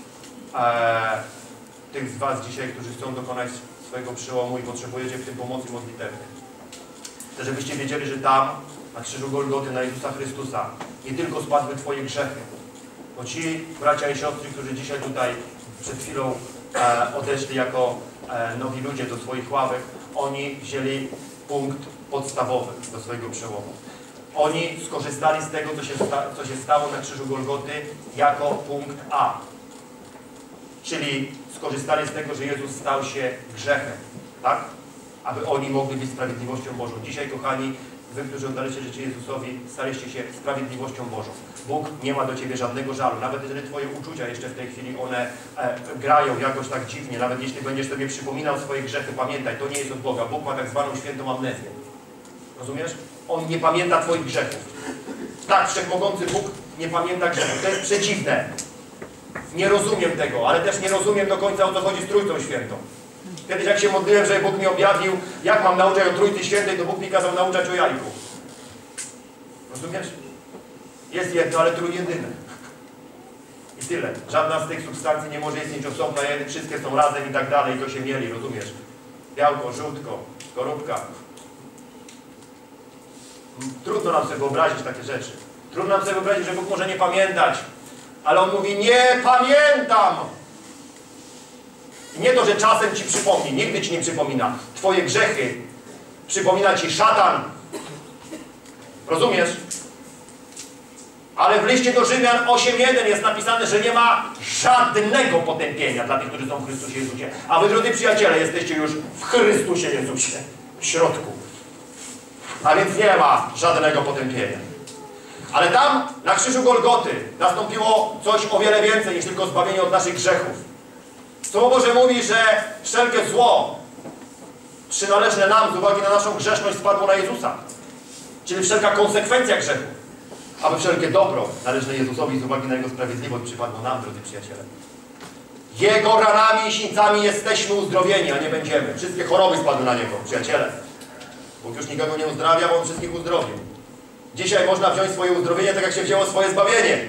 tych z Was dzisiaj, którzy chcą dokonać swojego przełomu i potrzebujecie w tym pomocy modlitewnej. Chcę, żebyście wiedzieli, że tam, na krzyżu Golgoty, na Jezusa Chrystusa, nie tylko spadły Twoje grzechy, bo ci bracia i siostry, którzy dzisiaj tutaj przed chwilą odeszli jako nowi ludzie do swoich ławek, oni wzięli punkt podstawowy do swojego przełomu. Oni skorzystali z tego, co się stało na krzyżu Golgoty, jako punkt A. Czyli skorzystali z tego, że Jezus stał się grzechem, tak? Aby oni mogli być sprawiedliwością Bożą. Dzisiaj, kochani, Wy, którzy oddaliście życie Jezusowi, staliście się sprawiedliwością Bożą. Bóg nie ma do Ciebie żadnego żalu. Nawet jeżeli Twoje uczucia jeszcze w tej chwili, one grają jakoś tak dziwnie, nawet jeśli będziesz sobie przypominał swoje grzechy, pamiętaj, to nie jest od Boga. Bóg ma tak zwaną świętą amnezję. Rozumiesz? On nie pamięta Twoich grzechów. Tak, Wszechmogący Bóg nie pamięta grzechów. To jest przeciwne. Nie rozumiem tego, ale też nie rozumiem do końca, o co chodzi z Trójcą Świętą. Kiedyś jak się modliłem, że Bóg mi objawił, jak mam nauczać o Trójcy Świętej, to Bóg mi kazał nauczać o jajku. Rozumiesz? Jest jedno, ale trójjedyne. I tyle. Żadna z tych substancji nie może istnieć osobno, wszystkie są razem i tak dalej, i to się mieli, rozumiesz? Białko, żółtko, skorupka. Trudno nam sobie wyobrazić takie rzeczy. Trudno nam sobie wyobrazić, że Bóg może nie pamiętać. Ale On mówi, nie pamiętam! I nie to, że czasem Ci przypomni, nigdy Ci nie przypomina. Twoje grzechy przypomina Ci szatan. Rozumiesz? Ale w liście do Rzymian 8:1 jest napisane, że nie ma żadnego potępienia dla tych, którzy są w Chrystusie Jezusie. A wy, drodzy przyjaciele, jesteście już w Chrystusie Jezusie, w środku. A więc nie ma żadnego potępienia. Ale tam, na krzyżu Golgoty, nastąpiło coś o wiele więcej niż tylko zbawienie od naszych grzechów. Słowo Boże mówi, że wszelkie zło przynależne nam z uwagi na naszą grzeszność spadło na Jezusa. Czyli wszelka konsekwencja grzechu. Aby wszelkie dobro należne Jezusowi z uwagi na Jego sprawiedliwość przypadło nam, drodzy przyjaciele. Jego ranami i sińcami jesteśmy uzdrowieni, a nie będziemy. Wszystkie choroby spadły na Niego, przyjaciele. Bóg już nikogo nie uzdrawia, bo On wszystkich uzdrowił. Dzisiaj można wziąć swoje uzdrowienie tak, jak się wzięło swoje zbawienie.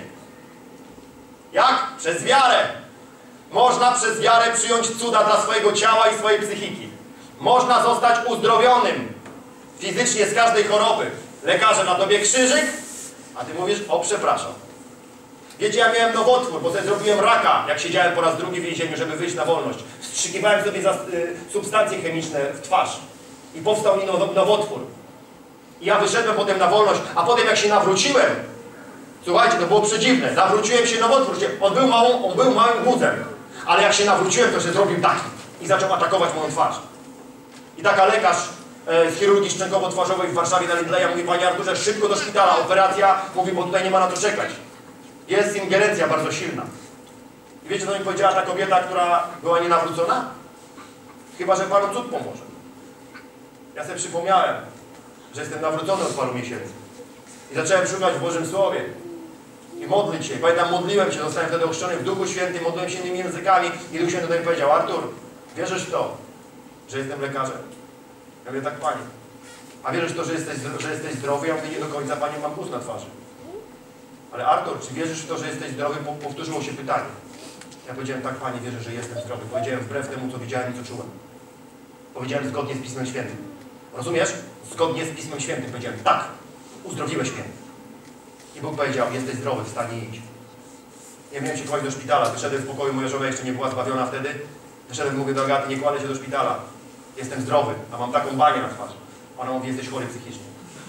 Jak? Przez wiarę. Można przez wiarę przyjąć cuda dla swojego ciała i swojej psychiki. Można zostać uzdrowionym fizycznie z każdej choroby. Lekarze na tobie krzyżyk, a ty mówisz, o przepraszam. Wiecie, ja miałem nowotwór, bo sobie zrobiłem raka, jak siedziałem po raz drugi w więzieniu, żeby wyjść na wolność. Wstrzykiwałem sobie substancje chemiczne w twarz. I powstał mi nowotwór. I ja wyszedłem potem na wolność, a potem jak się nawróciłem, słuchajcie, to było przedziwne, nawróciłem się, nowotwór, on był małym guzem, ale jak się nawróciłem, to się zrobił taki i zaczął atakować moją twarz. I taka lekarz z chirurgii szczękowo-twarzowej w Warszawie na Lindleya mówi, panie Arturze, szybko do szpitala, operacja, mówi, bo tutaj nie ma na to czekać. Jest ingerencja bardzo silna. I wiecie, co mi powiedziała ta kobieta, która była nienawrócona? Chyba że Panu cud pomoże. Ja sobie przypomniałem, że jestem nawrócony od paru miesięcy. I zacząłem szukać w Bożym Słowie. I modlić się. Pamiętam, modliłem się, zostałem wtedy ochrzczony w Duchu Świętym, modliłem się innymi językami i Duch Święty do mnie powiedział, Artur, wierzysz w to, że jestem lekarzem? Ja mówię, tak, Panie. A wierzysz w to, że jesteś zdrowy? Ja mówię, nie do końca, Panie, mam pust na twarzy. Ale Artur, czy wierzysz w to, że jesteś zdrowy? Powtórzyło się pytanie. Ja powiedziałem, tak, Panie, wierzę, że jestem zdrowy. Powiedziałem wbrew temu, co widziałem i co czułem. Powiedziałem zgodnie z Pismem Świętym. Rozumiesz? Zgodnie z Pismem Świętym powiedziałem, tak, uzdrowiłeś mnie. I Bóg powiedział, jesteś zdrowy, wstań i idź. Nie miałem się kłaść do szpitala. Wyszedłem z pokoju, moja żona jeszcze nie była zbawiona wtedy. Wyszedłem, mówię do Agaty, nie kładę się do szpitala. Jestem zdrowy, a mam taką banię na twarzy. Ona mówi, jesteś chory psychicznie.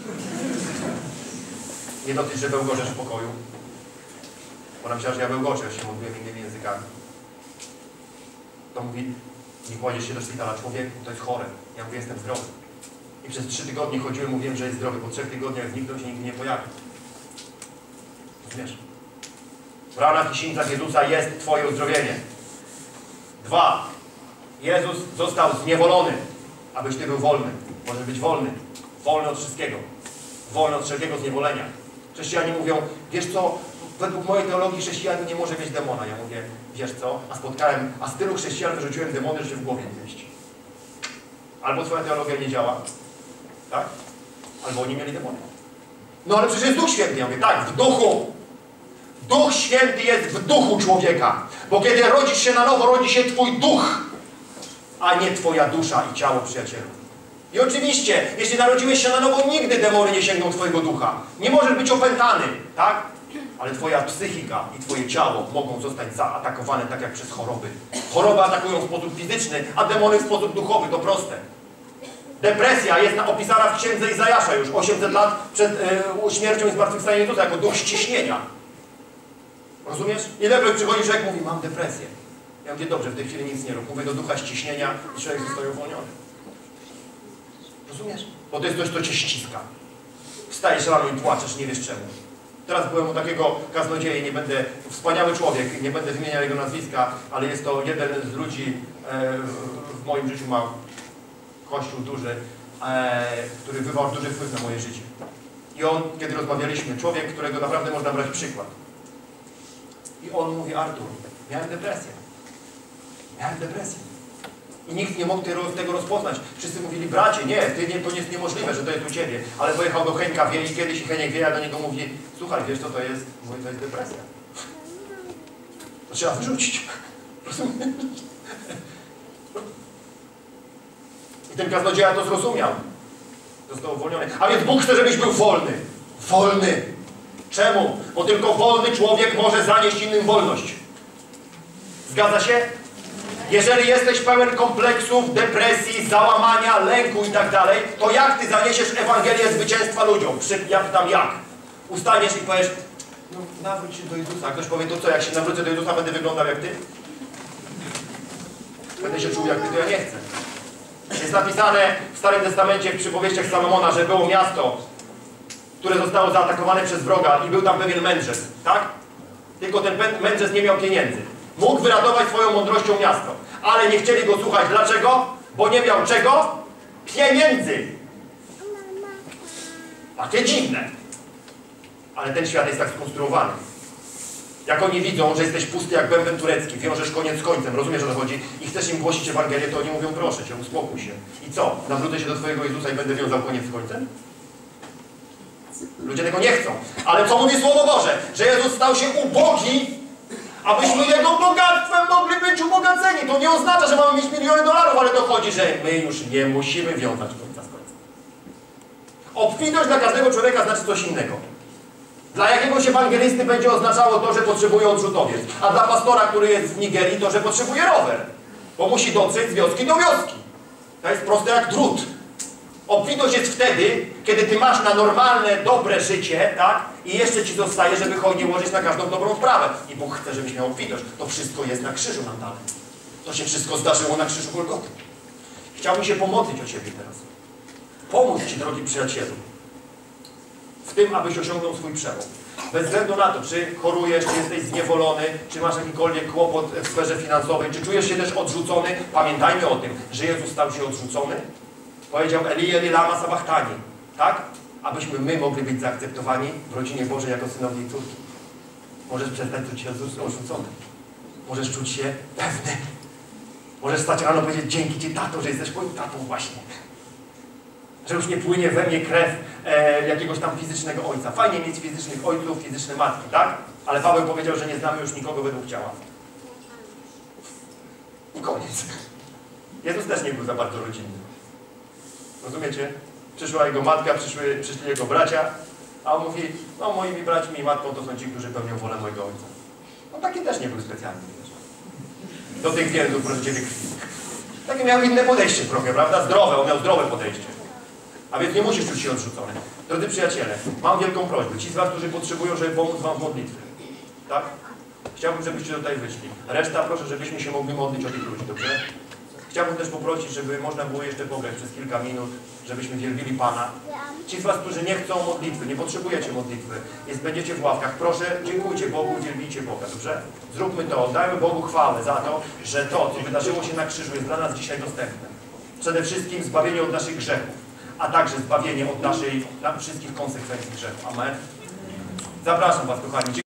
Nie dosyć, że bełgoczesz w pokoju. Ona myślała, że ja bełgoczę, się modliłem innymi językami. To mówi, nie kładziesz się do szpitala, człowieku, to jest chore. Ja mówię, jestem zdrowy. I przez 3 tygodnie chodziłem, mówiłem, że jest zdrowy. Po 3 tygodniach zniknął, się nigdy nie pojawił. Rozumiesz? W ranach i sińcach Jezusa jest Twoje uzdrowienie. 2. Jezus został zniewolony, abyś Ty był wolny. Możesz być wolny. Wolny od wszystkiego. Wolny od wszelkiego zniewolenia. Chrześcijanie mówią, wiesz co, według mojej teologii chrześcijanin nie może mieć demona. Ja mówię, wiesz co, a z tylu chrześcijan wyrzuciłem demony, że się w głowie nie mieści. Albo Twoja teologia nie działa, tak? Albo oni mieli demony. No ale przecież jest Duch Święty. Ja mówię, tak, w duchu. Duch Święty jest w duchu człowieka. Bo kiedy rodzisz się na nowo, rodzi się Twój duch, a nie Twoja dusza i ciało, przyjacielu. I oczywiście, jeśli narodziłeś się na nowo, nigdy demony nie sięgną Twojego ducha. Nie możesz być opętany, tak? Ale Twoja psychika i Twoje ciało mogą zostać zaatakowane tak jak przez choroby. Choroby atakują w sposób fizyczny, a demony w sposób duchowy. To proste. Depresja jest opisana w księdze Izajasza już 800 lat przed śmiercią i zmartwychwstaniem Jezusa jako duch ściśnienia. Rozumiesz? Ilekroć przychodzi człowiek, mówi, mam depresję. Ja mówię, dobrze, w tej chwili nic nie rób. Mówię do ducha ściśnienia i człowiek zostaje uwolniony. Rozumiesz? Bo to jest coś, co cię ściska. Wstajesz rano i płaczesz, nie wiesz czemu. Teraz byłem u takiego kaznodzieja, nie będę, wspaniały człowiek, nie będę wymieniał jego nazwiska, ale jest to jeden z ludzi, w moim życiu ma kościół duży, który wywarł duży wpływ na moje życie. I on, kiedy rozmawialiśmy, człowiek, którego naprawdę można brać przykład. I on mówi, Artur, Miałem depresję. Miałem depresję. I nikt nie mógł tego rozpoznać. Wszyscy mówili, bracie, nie, to jest niemożliwe, że to jest u ciebie. Ale pojechał do Henka Wie i kiedyś Heniek Wie, a do niego mówi, słuchaj, wiesz co to jest? Mówi, to jest depresja. To trzeba wyrzucić. Rozumiesz? I ten kaznodzieja to zrozumiał. Został uwolniony. A więc Bóg chce, żebyś był wolny. Wolny. Czemu? Bo tylko wolny człowiek może zanieść innym wolność. Zgadza się? Jeżeli jesteś pełen kompleksów, depresji, załamania, lęku i tak dalej, to jak ty zaniesiesz Ewangelię zwycięstwa ludziom? Ja pytam jak? Ustaniesz i powiesz, no nawróć się do Jezusa. Ktoś powie, to co, jak się nawrócę do Jezusa, będę wyglądał jak ty? Będę się czuł jak ty, to ja nie chcę. Jest napisane w Starym Testamencie, w przypowieściach Salomona, że było miasto, które zostało zaatakowane przez wroga i był tam pewien mędrzec, tak? Tylko ten mędrzec nie miał pieniędzy. Mógł wyratować swoją mądrością miasto, ale nie chcieli go słuchać. Dlaczego? Bo nie miał czego? Pieniędzy. Takie dziwne. Ale ten świat jest tak skonstruowany. Jak oni widzą, że jesteś pusty jak bęben turecki, wiążesz koniec z końcem, rozumiesz, o co chodzi, i chcesz im głosić Ewangelię, to oni mówią, proszę cię, uspokój się. I co? Nawrócę się do twojego Jezusa i będę wiązał koniec z końcem? Ludzie tego nie chcą. Ale co mówi Słowo Boże? Że Jezus stał się ubogi, abyśmy Jego bogactwem mogli być ubogaceni. To nie oznacza, że mamy mieć miliony dolarów, ale to chodzi, że my już nie musimy wiązać końca z końcem. Obfitość dla każdego człowieka znaczy coś innego. Dla jakiegoś ewangelisty będzie oznaczało to, że potrzebuje odrzutowiec. A dla pastora, który jest w Nigerii, to, że potrzebuje rower. Bo musi dotrzeć z wioski do wioski. To jest proste jak drut. Obfitość jest wtedy, kiedy ty masz na normalne, dobre życie, tak? I jeszcze ci zostaje, żeby hojnie łożyć na każdą dobrą sprawę. I Bóg chce, żebyś miał obfitość. To wszystko jest na krzyżu nam dane. To się wszystko zdarzyło na krzyżu Golgoty. Chciałbym się pomodlić o ciebie teraz. Pomóc ci, drogi przyjacielu, w tym, abyś osiągnął swój przełom. Bez względu na to, czy chorujesz, czy jesteś zniewolony, czy masz jakikolwiek kłopot w sferze finansowej, czy czujesz się też odrzucony, pamiętajmy o tym, że Jezus stał się odrzucony. Powiedział Eli, Eli, lama sabachthani. Tak? Abyśmy my mogli być zaakceptowani w rodzinie Bożej jako synowie i córki. Możesz przestać czuć się odrzucony. Możesz czuć się pewny. Możesz stać rano i powiedzieć, dzięki Ci, tato, że jesteś moim tatą właśnie. Że już nie płynie we mnie krew jakiegoś tam fizycznego ojca. Fajnie mieć fizycznych ojców, fizyczne matki, tak? Ale Paweł powiedział, że nie znamy już nikogo według ciała. I koniec. Jezus też nie był za bardzo rodzinny. Rozumiecie? Przyszła jego matka, przyszli jego bracia, a on mówi, no moimi braćmi i matką to są ci, którzy pełnią wolę mojego ojca. No taki też nie był specjalny, wiesz. Do tych więzów, proszę Ciebie, krwi. Takie miał inne podejście trochę, prawda? Zdrowe, on miał zdrowe podejście. A więc nie musisz czuć się odrzucony. Drodzy przyjaciele, mam wielką prośbę. Ci z Was, którzy potrzebują, żeby pomóc Wam w modlitwie. Tak? Chciałbym, żebyście tutaj wyszli. Reszta proszę, żebyśmy się mogli modlić o tych ludzi, dobrze? Chciałbym też poprosić, żeby można było jeszcze pograć przez kilka minut, żebyśmy wielbili Pana. Ci z Was, którzy nie chcą modlitwy, nie potrzebujecie modlitwy, będziecie w ławkach, proszę, dziękujcie Bogu, wielbijcie Boga, dobrze? Zróbmy to, oddajmy Bogu chwałę za to, że to, co wydarzyło się na krzyżu, jest dla nas dzisiaj dostępne. Przede wszystkim zbawienie od naszych grzechów, a także zbawienie od naszych wszystkich konsekwencji grzechu. Amen. Zapraszam Was, kochani.